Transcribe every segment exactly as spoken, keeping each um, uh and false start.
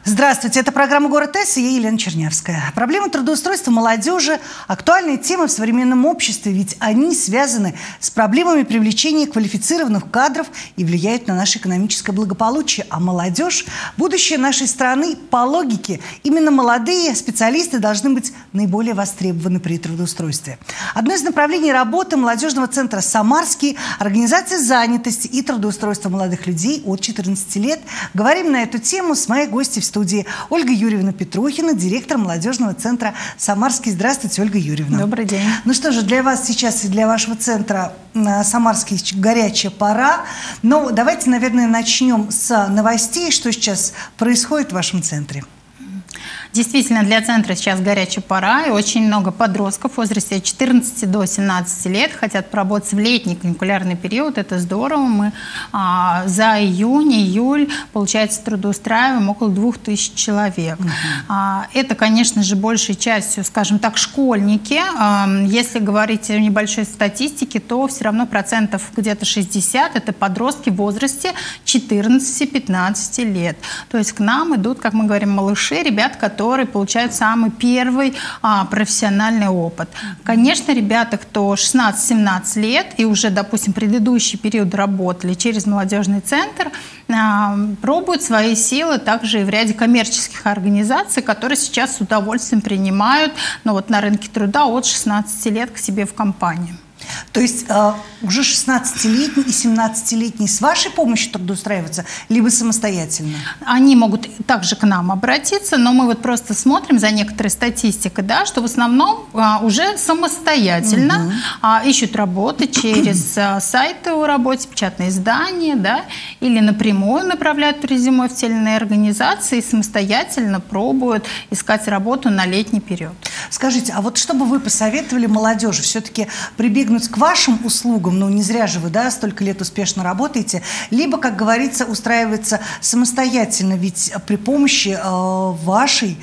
Здравствуйте, это программа «Город С», и я Елена Чернявская. Проблема трудоустройства молодежи – актуальная тема в современном обществе, ведь они связаны с проблемами привлечения квалифицированных кадров и влияют на наше экономическое благополучие. А молодежь – будущее нашей страны. По логике, именно молодые специалисты должны быть наиболее востребованы при трудоустройстве. Одно из направлений работы молодежного центра «Самарский» – организация занятости и трудоустройства молодых людей от четырнадцати лет. Говорим на эту тему с моей гостьей в студии. студии Ольга Юрьевна Петрухина, директор молодежного центра «Самарский». Здравствуйте, Ольга Юрьевна. Добрый день. Ну что же, для вас сейчас и для вашего центра «Самарский» горячая пора. Но давайте, наверное, начнем с новостей, что сейчас происходит в вашем центре. Действительно, для центра сейчас горячая пора, и очень много подростков в возрасте от четырнадцати до семнадцати лет хотят поработать в летний каникулярный период. Это здорово. Мы а, за июнь, июль, получается, трудоустраиваем около двух тысяч человек. Uh-huh. а, это, конечно же, большей частью, скажем так, школьники. А, если говорить о небольшой статистике, то все равно процентов где-то шестьдесят – это подростки в возрасте четырнадцати-пятнадцати лет. То есть к нам идут, как мы говорим, малыши, ребят, которые которые получают самый первый а, профессиональный опыт. Конечно, ребята, кто шестнадцать-семнадцать лет и уже, допустим, предыдущий период работали через молодежный центр, а, пробуют свои силы также и в ряде коммерческих организаций, которые сейчас с удовольствием принимают, ну, вот, на рынке труда от шестнадцати лет к себе в компанию. То есть э, уже шестнадцатилетний и семнадцатилетний с вашей помощью трудоустраиваются, либо самостоятельно? Они могут также к нам обратиться, но мы вот просто смотрим за некоторой статистикой, да, что в основном а, уже самостоятельно угу. а, ищут работы через а, сайты о работе, печатные издания, да, или напрямую направляют резюме в те или иные организации и самостоятельно пробуют искать работу на летний период. Скажите, а вот что бы вы посоветовали молодежи все-таки прибегнуть к вашим услугам, ну не зря же вы, да, столько лет успешно работаете, либо, как говорится, устраиваться самостоятельно, ведь при помощи э, вашей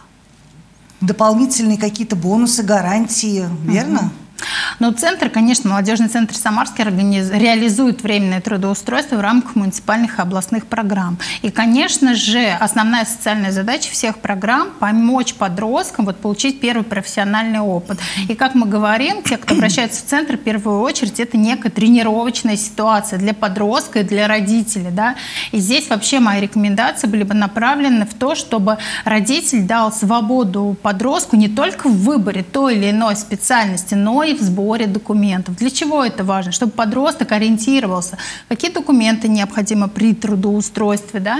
дополнительные какие-то бонусы, гарантии, верно? Uh-huh. Но центр, конечно, молодежный центр «Самарский» организ... реализует временное трудоустройство в рамках муниципальных и областных программ. И, конечно же, основная социальная задача всех программ – помочь подросткам вот, получить первый профессиональный опыт. И, как мы говорим, те, кто обращается в центр, в первую очередь, это некая тренировочная ситуация для подростка и для родителей. Да? И здесь вообще мои рекомендации были бы направлены в то, чтобы родитель дал свободу подростку не только в выборе той или иной специальности, но и в сборе документов. Для чего это важно? Чтобы подросток ориентировался, какие документы необходимы при трудоустройстве, да?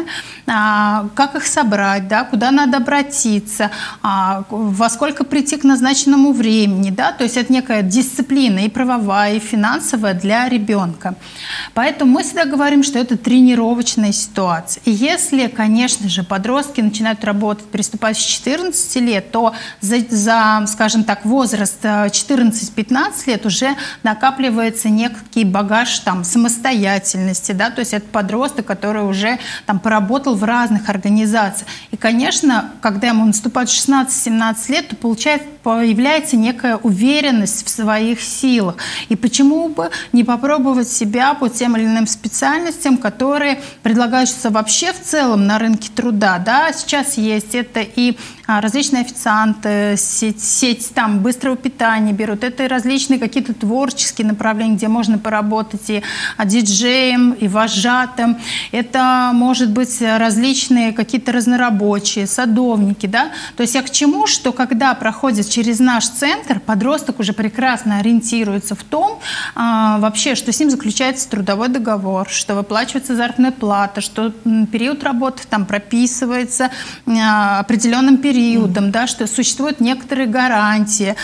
а, как их собрать, да? Куда надо обратиться, а, во сколько прийти к назначенному времени. Да? То есть это некая дисциплина и правовая, и финансовая для ребенка. Поэтому мы всегда говорим, что это тренировочная ситуация. И если, конечно же, подростки начинают работать, приступать с четырнадцати лет, то за, за скажем так, возраст четырнадцать-пятнадцать лет уже накапливается некий багаж там, самостоятельности, да, то есть это подросток, который уже там, поработал в разных организациях. И, конечно, когда ему наступает шестнадцать-семнадцать лет, то получается, появляется некая уверенность в своих силах. И почему бы не попробовать себя по тем или иным специальностям, которые предлагаются вообще в целом на рынке труда. Да? Сейчас есть это и различные официанты, сеть, сеть там, быстрого питания берут, это и различные какие-то творческие направления, где можно поработать и диджеем, и вожатым. Это может быть различные какие-то разнорабочие, садовники. Да? То есть я к чему, что когда проходит через наш центр, подросток уже прекрасно ориентируется в том, а, вообще, что с ним заключается трудовой договор, что выплачивается заработная плата, что период работы там прописывается а, определенным периодом, периодом, да, что существуют некоторые гарантии.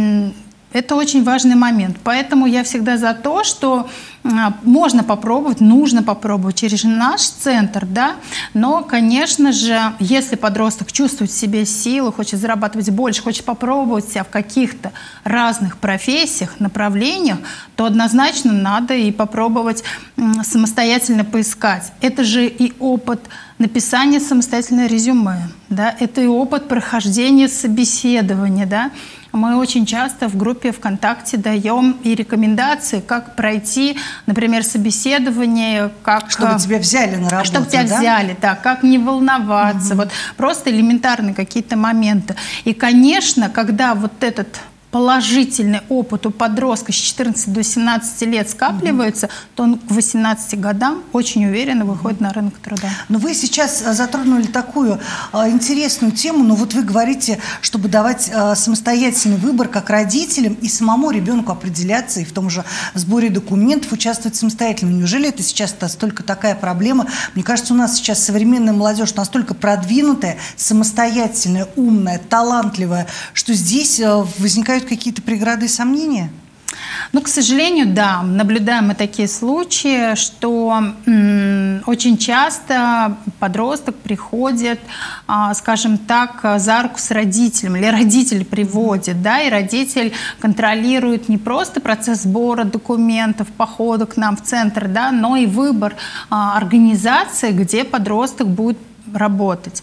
Это очень важный момент. Поэтому я всегда за то, что можно попробовать, нужно попробовать через наш центр, да, но, конечно же, если подросток чувствует в себе силу, хочет зарабатывать больше, хочет попробовать себя в каких-то разных профессиях, направлениях, то однозначно надо и попробовать самостоятельно поискать. Это же и опыт написания самостоятельного резюме, да, это и опыт прохождения собеседования, да, Мы очень часто в группе ВКонтакте даем и рекомендации, как пройти, например, собеседование, как... Чтобы тебя взяли на работу, Чтобы тебя да? взяли, да, как не волноваться. Угу. Вот просто элементарные какие-то моменты. И, конечно, когда вот этот... положительный опыт у подростка с четырнадцати до семнадцати лет скапливается, mm-hmm. то он к восемнадцати годам очень уверенно выходит mm-hmm. на рынок труда. Но вы сейчас затронули такую а, интересную тему, но вот вы говорите, чтобы давать а, самостоятельный выбор как родителям и самому ребенку определяться и в том же сборе документов участвовать самостоятельно. Неужели это сейчас настолько такая проблема? Мне кажется, у нас сейчас современная молодежь настолько продвинутая, самостоятельная, умная, талантливая, что здесь а, возникают какие-то преграды и сомнения? Ну, к сожалению, да, наблюдаем мы такие случаи, что м, очень часто подросток приходит, а, скажем так, за руку с родителем, или родитель приводит, да, и родитель контролирует не просто процесс сбора документов, похода к нам в центр, да, но и выбор а, организации, где подросток будет работать.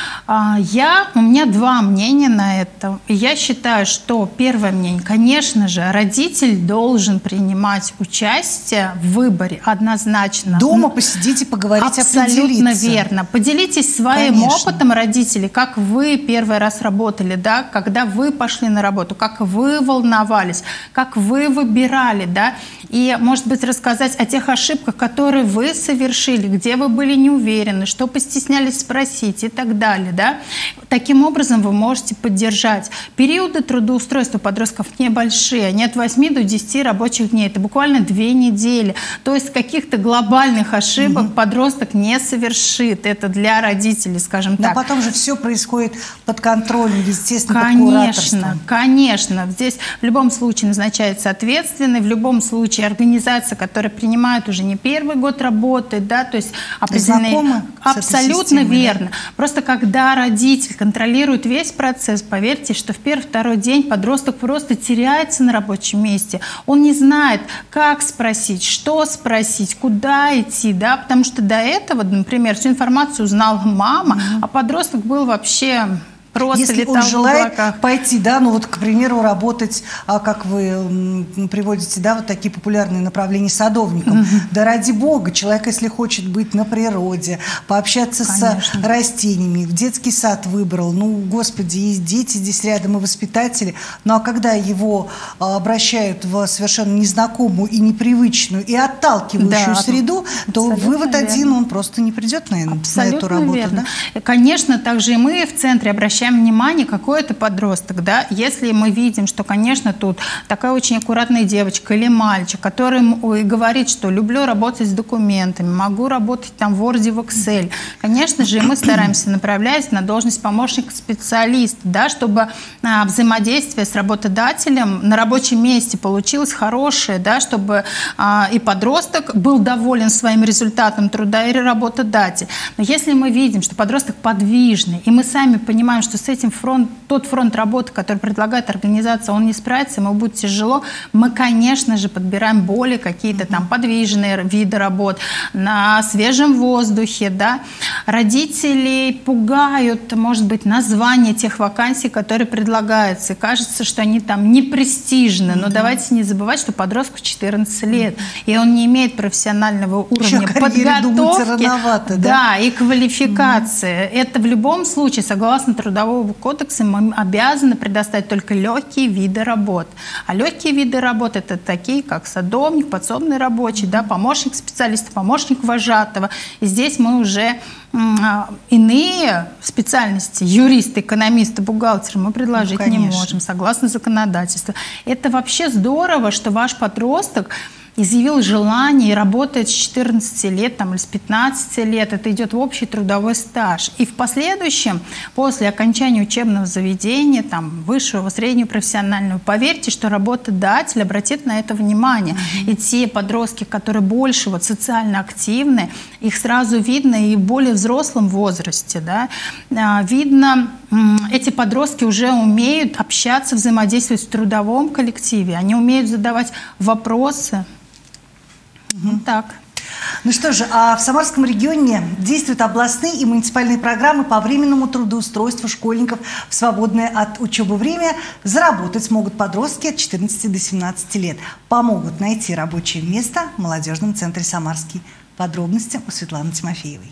Я, у меня два мнения на это. Я считаю, что первое мнение, конечно же, родитель должен принимать участие в выборе однозначно. Дома посидите, поговорите, абсолютно верно. Поделитесь своим конечно. опытом, родители, как вы первый раз работали, да, когда вы пошли на работу, как вы волновались, как вы выбирали, да, и, может быть, рассказать о тех ошибках, которые вы совершили, где вы были не уверены, что постеснялись спросить и так далее. Да? Таким образом вы можете поддержать. Периоды трудоустройства подростков небольшие, они от восьми до десяти рабочих дней. Это буквально две недели. То есть каких-то глобальных ошибок угу. подросток не совершит. Это для родителей, скажем Но так. Но потом же все происходит под контролем, естественно, конечно, под кураторством. Конечно. Здесь в любом случае назначается ответственный, в любом случае организация, которая принимает уже не первый год работы, да, то есть определенные... Знакомы абсолютно системой, верно. Да? Просто когда родитель контролирует весь процесс, поверьте, что в первый-второй день подросток просто теряется на рабочем месте. Он не знает, как спросить, что спросить, куда идти, да, потому что до этого, например, всю информацию узнала мама, mm-hmm. а подросток был вообще... Просто Если он желает пойти, да, ну вот, к примеру, работать, а, как вы м, приводите, да, вот такие популярные направления садовником. Mm-hmm. Да ради бога, человек, если хочет быть на природе, пообщаться Конечно. с растениями, в детский сад выбрал, ну, господи, есть дети здесь рядом и воспитатели, ну а когда его а, обращают в совершенно незнакомую и непривычную, и отталкивающую да, среду, то вывод верно. один, он просто не придет на, на эту работу. Верно. Да? Конечно, также и мы в центре обращаемся внимание, какой это подросток, да, если мы видим, что, конечно, тут такая очень аккуратная девочка или мальчик, который говорит, что люблю работать с документами, могу работать там в Word, в Excel, конечно же, мы стараемся направлять на должность помощника-специалиста, да, чтобы а, взаимодействие с работодателем на рабочем месте получилось хорошее, да, чтобы а, и подросток был доволен своим результатом труда, и работодатель. Но если мы видим, что подросток подвижный, и мы сами понимаем, что с этим фронт, тот фронт работы, который предлагает организация, он не справится, ему будет тяжело, мы, конечно же, подбираем более какие-то там подвижные виды работ на свежем воздухе, да. Родителей пугают, может быть, названия тех вакансий, которые предлагаются, и кажется, что они там не престижны, но давайте не забывать, что подростку четырнадцать лет, и он не имеет профессионального уровня подготовки, рановато, да? Да, и квалификации. Mm-hmm. Это в любом случае, согласно трудовому кодексу, мы обязаны предоставить только легкие виды работ. А легкие виды работ это такие, как садовник, подсобный рабочий, да, помощник специалиста, помощник вожатого. И здесь мы уже иные специальности, юристы, экономисты, бухгалтеры, мы предложить ну, не можем, согласно законодательству. Это вообще здорово, что ваш подросток изъявил желание и работает с четырнадцати лет там, или с пятнадцати лет. Это идет в общий трудовой стаж. И в последующем, после окончания учебного заведения, там, высшего, среднего, профессионального, поверьте, что работодатель обратит на это внимание. Mm-hmm. И те подростки, которые больше вот, социально активны, их сразу видно и в более взрослом возрасте. Да? Видно, эти подростки уже умеют общаться, взаимодействовать в трудовом коллективе. Они умеют задавать вопросы. Угу. Так. Ну что же, а в Самарском регионе действуют областные и муниципальные программы по временному трудоустройству школьников в свободное от учебы время. Заработать смогут подростки от четырнадцати до семнадцати лет. Помогут найти рабочее место в молодежном центре «Самарский». Подробности у Светланы Тимофеевой.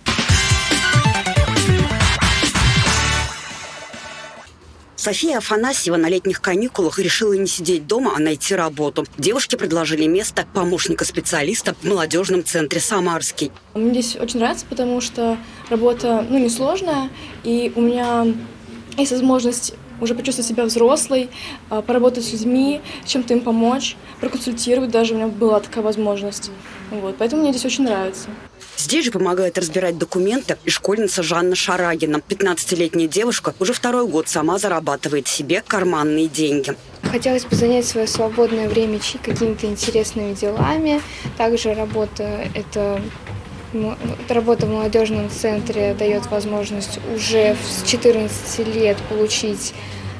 София Афанасьева на летних каникулах решила не сидеть дома, а найти работу. Девушке предложили место помощника специалиста в молодежном центре «Самарский». Мне здесь очень нравится, потому что работа ну, несложная, и у меня есть возможность уже почувствовать себя взрослой, поработать с людьми, чем-то им помочь, проконсультировать даже, у меня была такая возможность. Вот, поэтому мне здесь очень нравится. Здесь же помогает разбирать документы и школьница Жанна Шарагина. пятнадцатилетняя девушка уже второй год сама зарабатывает себе карманные деньги. Хотелось бы занять свое свободное время какими-то интересными делами. Также работа – это… Работа в молодежном центре дает возможность уже с четырнадцати лет получить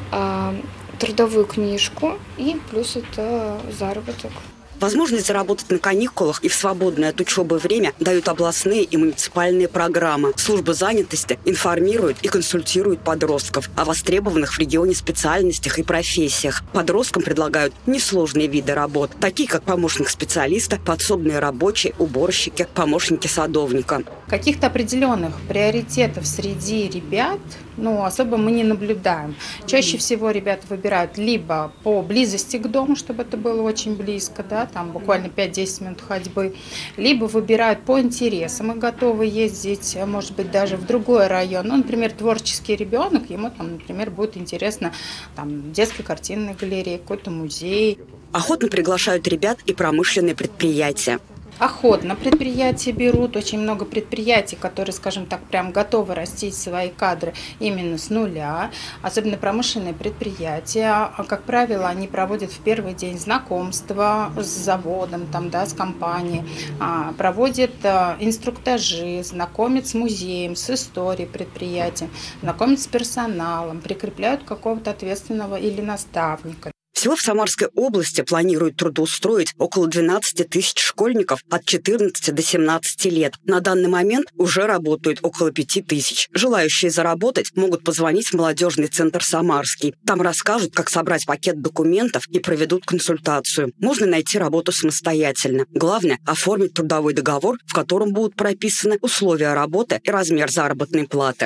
э, трудовую книжку, и плюс это заработок. Возможность заработать на каникулах и в свободное от учебы время дают областные и муниципальные программы. Службы занятости информируют и консультируют подростков о востребованных в регионе специальностях и профессиях. Подросткам предлагают несложные виды работ, такие как помощник специалиста, подсобные рабочие, уборщики, помощники садовника. Каких-то определенных приоритетов среди ребят ну, особо мы не наблюдаем. Чаще всего ребята выбирают либо по близости к дому, чтобы это было очень близко, да, там буквально пять-десять минут ходьбы, либо выбирают по интересам и готовы ездить, может быть, даже в другой район. Ну, например, творческий ребенок, ему там, например, будет интересно там, детская картинная галерея, какой-то музей. Охотно приглашают ребят и промышленные предприятия. Охотно предприятия берут, очень много предприятий, которые, скажем так, прям готовы растить свои кадры именно с нуля, особенно промышленные предприятия. Как правило, они проводят в первый день знакомства с заводом, там, да, с компанией, проводят инструктажи, знакомят с музеем, с историей предприятия, знакомят с персоналом, прикрепляют какого-то ответственного или наставника. Всего в Самарской области планируют трудоустроить около двенадцати тысяч школьников от четырнадцати до семнадцати лет. На данный момент уже работают около пяти тысяч. Желающие заработать могут позвонить в молодежный центр «Самарский». Там расскажут, как собрать пакет документов и проведут консультацию. Можно найти работу самостоятельно. Главное – оформить трудовой договор, в котором будут прописаны условия работы и размер заработной платы.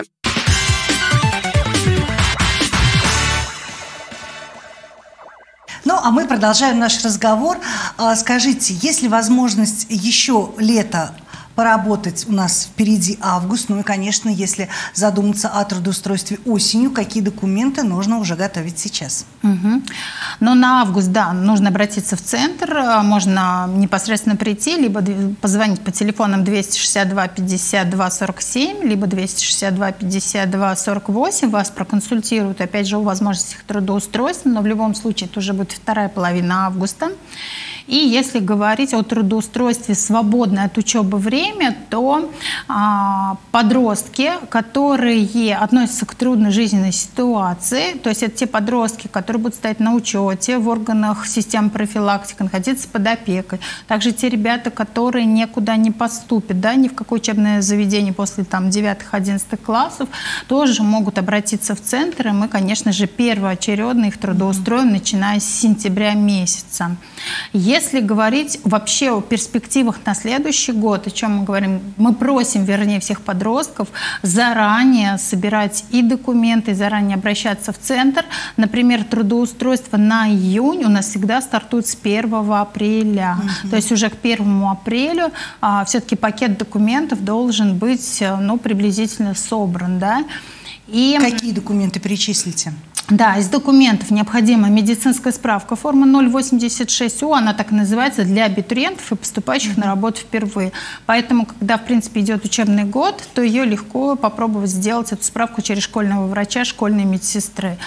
Ну, а мы продолжаем наш разговор. Скажите, есть ли возможность еще лето поработать? У нас впереди август. Ну и, конечно, если задуматься о трудоустройстве осенью, какие документы нужно уже готовить сейчас? Угу. Ну, на август, да, нужно обратиться в центр. Можно непосредственно прийти, либо позвонить по телефонам двести шестьдесят два пятьдесят два сорок семь, либо двести шестьдесят два пятьдесят два сорок восемь. Вас проконсультируют, опять же, о возможностях трудоустройства, но в любом случае это уже будет вторая половина августа. И если говорить о трудоустройстве свободное от учебы время, то а, подростки, которые относятся к трудной жизненной ситуации, то есть это те подростки, которые будут стоять на учете в органах системы профилактики, находиться под опекой. Также те ребята, которые никуда не поступят, да, ни в какое учебное заведение после там, девятых-одиннадцатых классов, тоже могут обратиться в центр, и мы, конечно же, первоочередно их трудоустроим, начиная с сентября месяца. Если говорить вообще о перспективах на следующий год, о чем мы говорим, мы просим, вернее, всех подростков заранее собирать и документы, и заранее обращаться в центр. Например, трудоустройство на июнь у нас всегда стартует с первого апреля. Mm-hmm. То есть уже к первому апрелю а, все-таки пакет документов должен быть ну, приблизительно собран. Да? И... Какие документы перечислите? Да, из документов необходима медицинская справка форма ноль восемьдесят шесть У, она так и называется, для абитуриентов и поступающих mm-hmm. на работу впервые. Поэтому, когда, в принципе, идет учебный год, то ее легко попробовать сделать, эту справку, через школьного врача, школьной медсестры.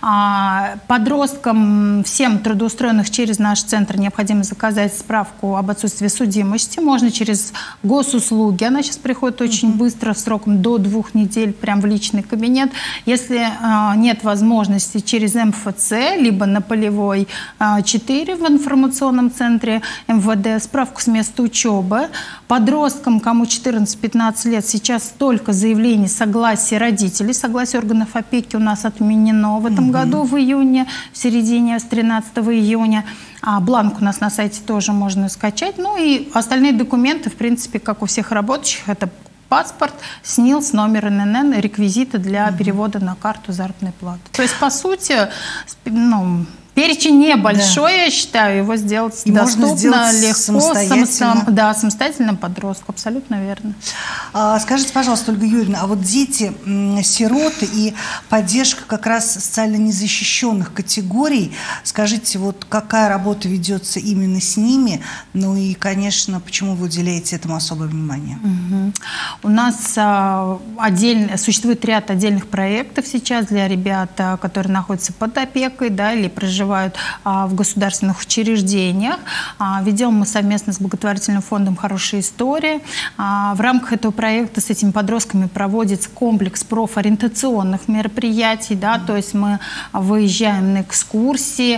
А подросткам, всем трудоустроенных через наш центр, необходимо заказать справку об отсутствии судимости. Можно через госуслуги, она сейчас приходит очень mm-hmm. быстро, сроком до двух недель, прям в личный кабинет. Если а, нет возможности возможности через эм эф цэ, либо на Полевой четыре в информационном центре эм вэ дэ, справку с места учебы. Подросткам, кому четырнадцать-пятнадцать лет, сейчас только заявление согласия родителей, согласие органов опеки у нас отменено в этом угу. году, в июне, в середине, с тринадцатого июня. А бланк у нас на сайте тоже можно скачать. Ну и остальные документы, в принципе, как у всех работающих, это паспорт, СНИЛС, номер эн эн эн, реквизиты для mm-hmm. перевода на карту заработной платы. То есть, по сути, ну, перечень небольшой, да. я считаю, его сделать и доступно, сделать легко, самостоятельно. Самосто... Да, самостоятельно подростку, абсолютно верно. А, скажите, пожалуйста, Ольга Юрьевна, а вот дети, сироты и поддержка как раз социально незащищенных категорий, скажите, вот какая работа ведется именно с ними, ну и, конечно, почему вы уделяете этому особое внимание? Угу. У нас а, отдельно, существует ряд отдельных проектов сейчас для ребят, которые находятся под опекой, да, или проживают в государственных учреждениях. Ведем мы совместно с благотворительным фондом «Хорошая история». В рамках этого проекта с этими подростками проводится комплекс профориентационных мероприятий. Да, то есть мы выезжаем на экскурсии,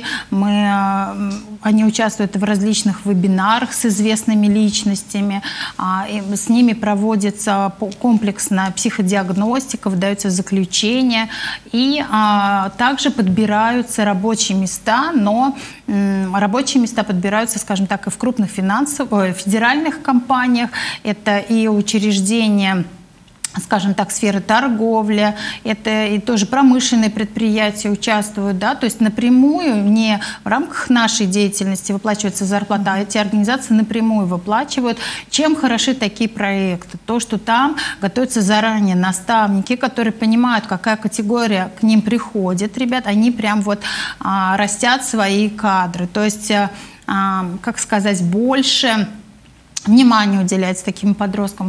мы, они участвуют в различных вебинарах с известными личностями. С ними проводится комплексная психодиагностика, выдаются заключения. И также подбираются рабочие места, но м, рабочие места подбираются, скажем так, и в крупных финансовых, федеральных компаниях. Это и учреждения, скажем так, сферы торговли, это и тоже промышленные предприятия участвуют, да, то есть напрямую, не в рамках нашей деятельности выплачивается зарплата, а эти организации напрямую выплачивают. Чем хороши такие проекты? То, что там готовятся заранее наставники, которые понимают, какая категория к ним приходит, ребят, они прям вот а, растят свои кадры, то есть, а, как сказать, больше внимание уделяется таким подросткам,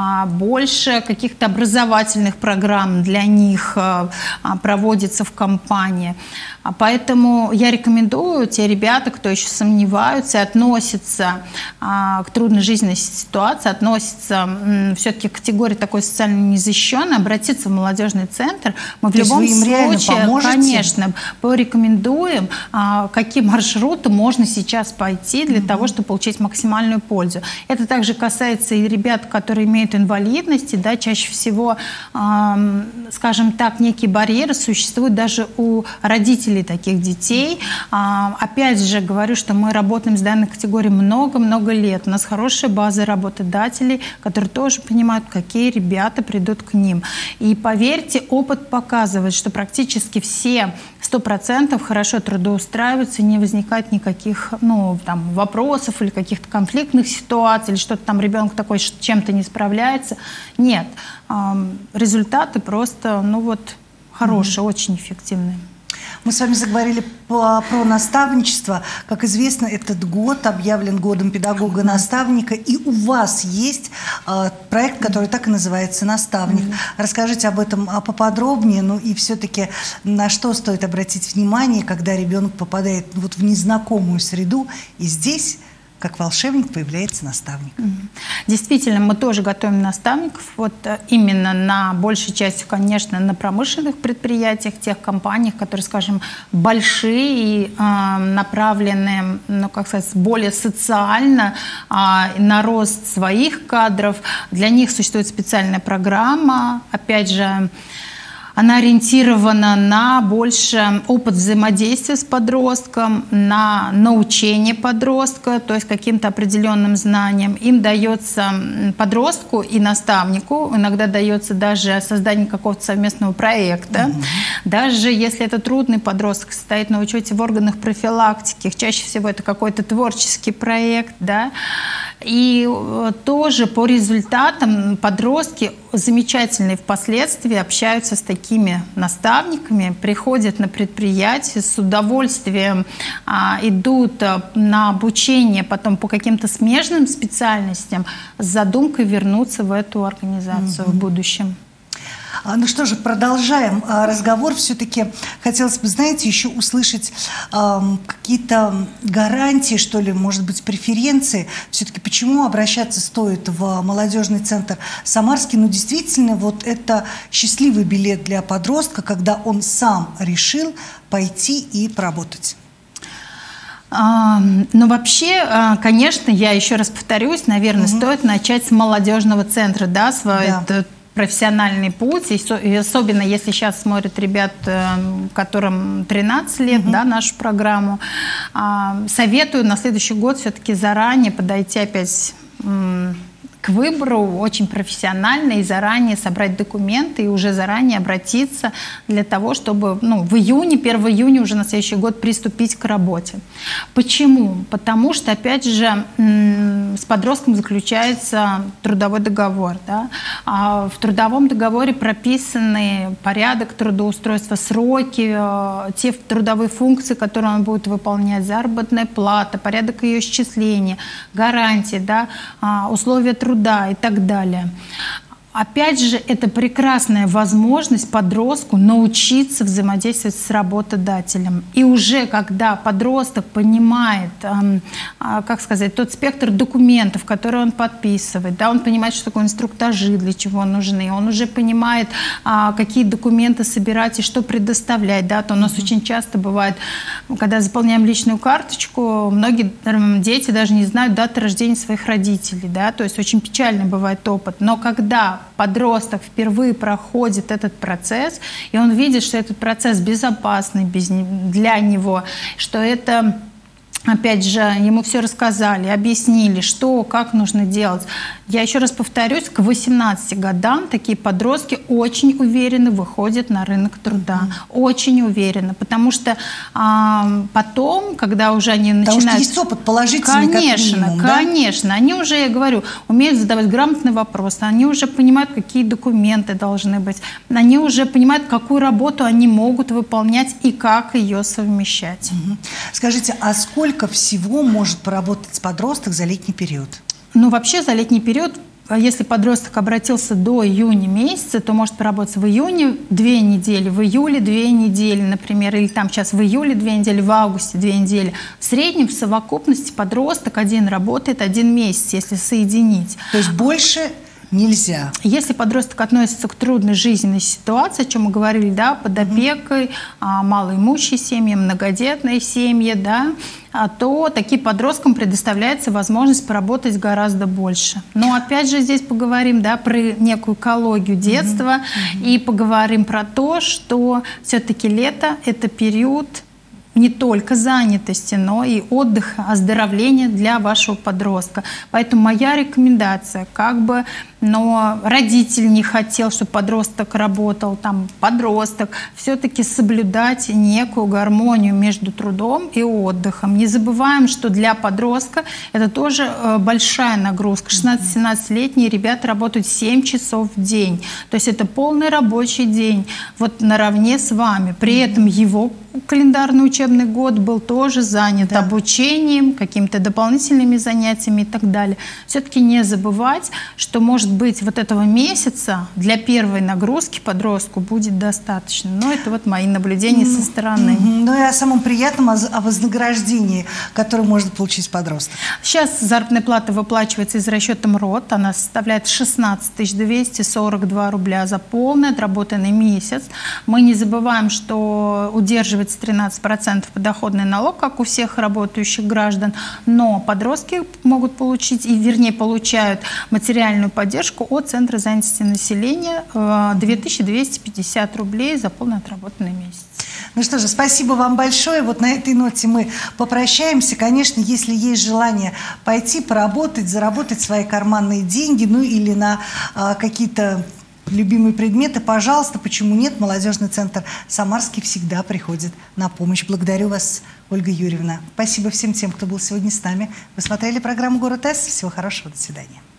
больше каких-то образовательных программ для них проводится в компании. Поэтому я рекомендую те ребята, кто еще сомневаются и относятся к трудной жизненной ситуации, относятся все-таки к категории такой социально незащищенной, обратиться в молодежный центр. Мы в любом случае, конечно, порекомендуем, какие маршруты можно сейчас пойти для того, чтобы получить максимальную пользу. Это также касается и ребят, которые имеют инвалидности, да, чаще всего, э, скажем так, некие барьеры существуют даже у родителей таких детей. А, опять же говорю, что мы работаем с данной категорией много-много лет. У нас хорошая база работодателей, которые тоже понимают, какие ребята придут к ним. И поверьте, опыт показывает, что практически все сто процентов хорошо трудоустраиваются, не возникает никаких, ну, там, вопросов или каких-то конфликтных ситуаций, или что-то там ребенок такой чем-то не справляется. Нет. Результаты просто, ну вот, хорошие, mm-hmm. очень эффективные. Мы с вами заговорили по, про наставничество. Как известно, этот год объявлен годом педагога-наставника, и у вас есть э, проект, который так и называется «Наставник». Mm-hmm. Расскажите об этом поподробнее, ну и все-таки на что стоит обратить внимание, когда ребенок попадает вот в незнакомую среду, и здесь, как волшебник, появляется наставник. Действительно, мы тоже готовим наставников. Вот именно на большей части, конечно, на промышленных предприятиях, тех компаниях, которые, скажем, большие и э, направлены, ну, как сказать, более социально э, на рост своих кадров. Для них существует специальная программа, опять же, она ориентирована на больше опыт взаимодействия с подростком, на научение подростка, то есть каким-то определенным знаниям. Им дается подростку и наставнику, иногда дается даже создание какого-то совместного проекта. Mm-hmm. Даже если это трудный подросток, стоит на учете в органах профилактики, чаще всего это какой-то творческий проект, да. И тоже по результатам подростки замечательные впоследствии общаются с такими наставниками, приходят на предприятие, с удовольствием а, идут а, на обучение потом по каким-то смежным специальностям с задумкой вернуться в эту организацию mm-hmm. в будущем. Ну что же, продолжаем разговор. Все-таки хотелось бы, знаете, еще услышать э, какие-то гарантии, что ли, может быть, преференции. Все-таки почему обращаться стоит в молодежный центр Самарский? Ну, действительно, вот это счастливый билет для подростка, когда он сам решил пойти и поработать. А, ну, вообще, конечно, я еще раз повторюсь, наверное, угу. стоит начать с молодежного центра, да, свой да. этот профессиональный путь, и особенно если сейчас смотрят ребят, которым тринадцать лет, угу. да, нашу программу, советую на следующий год все-таки заранее подойти опять к выбору очень профессионально и заранее собрать документы и уже заранее обратиться для того, чтобы ну, в июне, первого июня уже на следующий год приступить к работе. Почему? Потому что, опять же, с подростком заключается трудовой договор. Да? А в трудовом договоре прописаны порядок трудоустройства, сроки, те трудовые функции, которые он будет выполнять, заработная плата, порядок ее исчисления, гарантии, да? Условия труда и так далее. Опять же, это прекрасная возможность подростку научиться взаимодействовать с работодателем. И уже когда подросток понимает, э, э, как сказать, тот спектр документов, которые он подписывает, да, он понимает, что такое инструктажи, для чего нужны, он уже понимает, э, какие документы собирать и что предоставлять. Да, то у нас mm-hmm. очень часто бывает, когда заполняем личную карточку, многие э, дети даже не знают даты рождения своих родителей. Да, то есть очень печальный бывает опыт. Но когда подросток впервые проходит этот процесс, и он видит, что этот процесс безопасный для него, что это, опять же, ему все рассказали, объяснили, что, как нужно делать. Я еще раз повторюсь, к восемнадцати годам такие подростки очень уверенно выходят на рынок труда. Mm-hmm. Очень уверенно. Потому что а, потом, когда уже они начинают... Потому что есть опыт положительный, конечно, как минимум, конечно. Да? Они уже, я говорю, умеют задавать грамотные вопросы. Они уже понимают, какие документы должны быть. Они уже понимают, какую работу они могут выполнять и как ее совмещать. Mm-hmm. Скажите, а сколько всего может поработать подросток за летний период? Ну, вообще за летний период, если подросток обратился до июня месяца, то может поработать в июне две недели, в июле две недели, например, или там сейчас в июле две недели, в августе две недели. В среднем в совокупности подросток один работает один месяц, если соединить. То есть больше нельзя. Если подросток относится к трудной жизненной ситуации, о чем мы говорили, да, под опекой, mm-hmm. малоимущие семьи, многодетные семьи, да, то таким подросткам предоставляется возможность поработать гораздо больше. Но опять же здесь поговорим, да, про некую экологию детства mm-hmm. Mm-hmm. и поговорим про то, что все-таки лето – это период не только занятости, но и отдыха, оздоровления для вашего подростка. Поэтому моя рекомендация, как бы, но родитель не хотел, чтобы подросток работал, там, подросток, все-таки соблюдать некую гармонию между трудом и отдыхом. Не забываем, что для подростка это тоже большая нагрузка. шестнадцати-семнадцатилетние ребята работают семь часов в день. То есть это полный рабочий день, вот наравне с вами. При этом его календарный учебный год был тоже занят да. обучением, какими-то дополнительными занятиями и так далее. Все-таки не забывать, что, может быть, вот этого месяца для первой нагрузки подростку будет достаточно. Но это вот мои наблюдения mm-hmm. со стороны. Mm-hmm. Ну и о самом приятном, о вознаграждении, которое может получить подросток. Сейчас заработная плата выплачивается из расчета МРОТ. Она составляет шестнадцать тысяч двести сорок два рубля за полный отработанный месяц. Мы не забываем, что удерживается тринадцать процентов подоходный налог, как у всех работающих граждан, но подростки могут получить, и вернее получают материальную поддержку от Центра занятости населения две тысячи двести пятьдесят рублей за полный отработанный месяц. Ну что же, спасибо вам большое. Вот на этой ноте мы попрощаемся. Конечно, если есть желание пойти поработать, заработать свои карманные деньги, ну или на а, какие-то любимые предметы, пожалуйста, почему нет? Молодежный центр Самарский всегда приходит на помощь. Благодарю вас, Ольга Юрьевна. Спасибо всем тем, кто был сегодня с нами. Вы смотрели программу «Город С». Всего хорошего, до свидания.